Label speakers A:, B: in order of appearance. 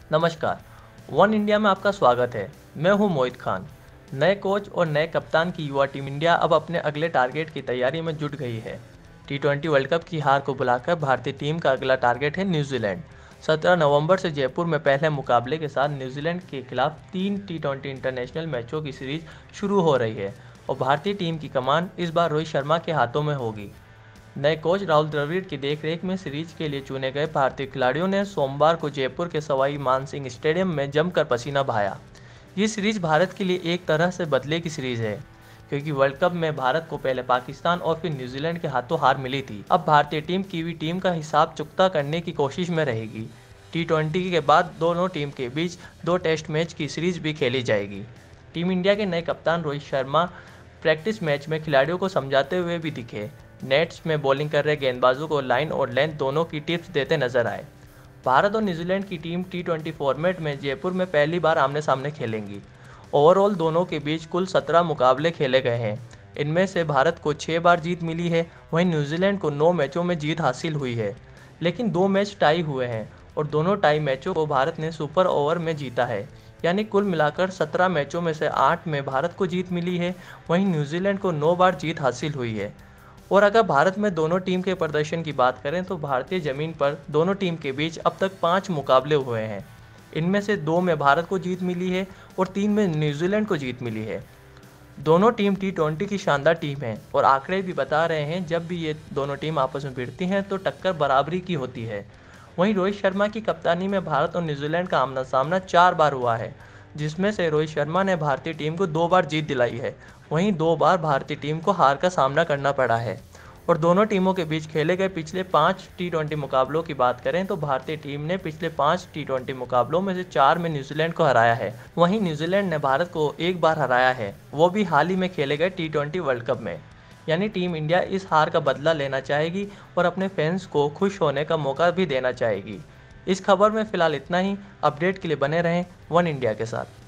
A: नमस्कार, one India में आपका स्वागत है। मैं हूं मोहित खान। नए कोच और नए कप्तान की युवा टीम इंडिया अब अपने अगले टारगेट की तैयारी में जुट गई है। टी20 वर्ल्ड कप की हार को बुलाकर भारतीय टीम का अगला टारगेट है न्यूजीलैंड। 17 नवंबर से जयपुर में पहले मुकाबले के साथ न्यूजीलैंड के खिलाफ 3 टी20 इंटरनेशनल मैचों की सीरीज शुरू हो रही है और भारतीय टीम की कमान इस बार रोहित शर्मा के हाथों में होगी। नए कोच राहुल द्रविड़ की देखरेख में सीरीज के लिए चुने गए भारतीय खिलाड़ियों ने सोमवार को जयपुर के सवाई मानसिंह स्टेडियम में जमकर पसीना बहाया। ये सीरीज भारत के लिए एक तरह से बदले की सीरीज है, क्योंकि वर्ल्ड कप में भारत को पहले पाकिस्तान और फिर न्यूजीलैंड के हाथों हार मिली थी। अब भारतीय टीम कीवी टीम का हिसाब चुकता करने की कोशिश में रहेगी। टी20 के बाद दोनों टीम के बीच 2 टेस्ट मैच की सीरीज भी खेली जाएगी। टीम इंडिया के नए कप्तान रोहित शर्मा प्रैक्टिस मैच में खिलाड़ियों को समझाते हुए भी दिखे। नेट्स में बॉलिंग कर रहे गेंदबाजों को लाइन और लेंथ दोनों की टिप्स देते नजर आए। भारत और न्यूजीलैंड की टीम टी20 फॉर्मेट में जयपुर में पहली बार आमने सामने खेलेंगी। ओवरऑल दोनों के बीच कुल 17 मुकाबले खेले गए हैं। इनमें से भारत को 6 बार जीत मिली है, वहीं न्यूजीलैंड को 9 मैचों में जीत हासिल हुई है। लेकिन 2 मैच टाई हुए हैं और दोनों टाई मैचों को भारत ने सुपर ओवर में जीता है। यानी कुल मिलाकर 17 मैचों में से 8 में भारत को जीत मिली है, वहीं न्यूजीलैंड को 9 बार जीत हासिल हुई है। और अगर भारत में दोनों टीम के प्रदर्शन की बात करें तो भारतीय ज़मीन पर दोनों टीम के बीच अब तक 5 मुकाबले हुए हैं। इनमें से 2 में भारत को जीत मिली है और 3 में न्यूजीलैंड को जीत मिली है। दोनों टीम टी20 की शानदार टीम है और आंकड़े भी बता रहे हैं जब भी ये दोनों टीम आपस में भिड़ती हैं तो टक्कर बराबरी की होती है। वहीं रोहित शर्मा की कप्तानी में भारत और न्यूजीलैंड का आमना सामना 4 बार हुआ है, जिसमें से रोहित शर्मा ने भारतीय टीम को 2 बार जीत दिलाई है, वहीं 2 बार भारतीय टीम को हार का सामना करना पड़ा है। और दोनों टीमों के बीच खेले गए पिछले 5 टी20 मुकाबलों की बात करें तो भारतीय टीम ने पिछले 5 टी20 मुकाबलों में से 4 में न्यूजीलैंड को हराया है। वहीं न्यूजीलैंड ने भारत को 1 बार हराया है, वो भी हाल ही में खेले गए टी20 वर्ल्ड कप में। यानी टीम इंडिया इस हार का बदला लेना चाहेगी और अपने फैंस को खुश होने का मौका भी देना चाहेगी। इस खबर में फिलहाल इतना ही। अपडेट के लिए बने रहें वन इंडिया के साथ।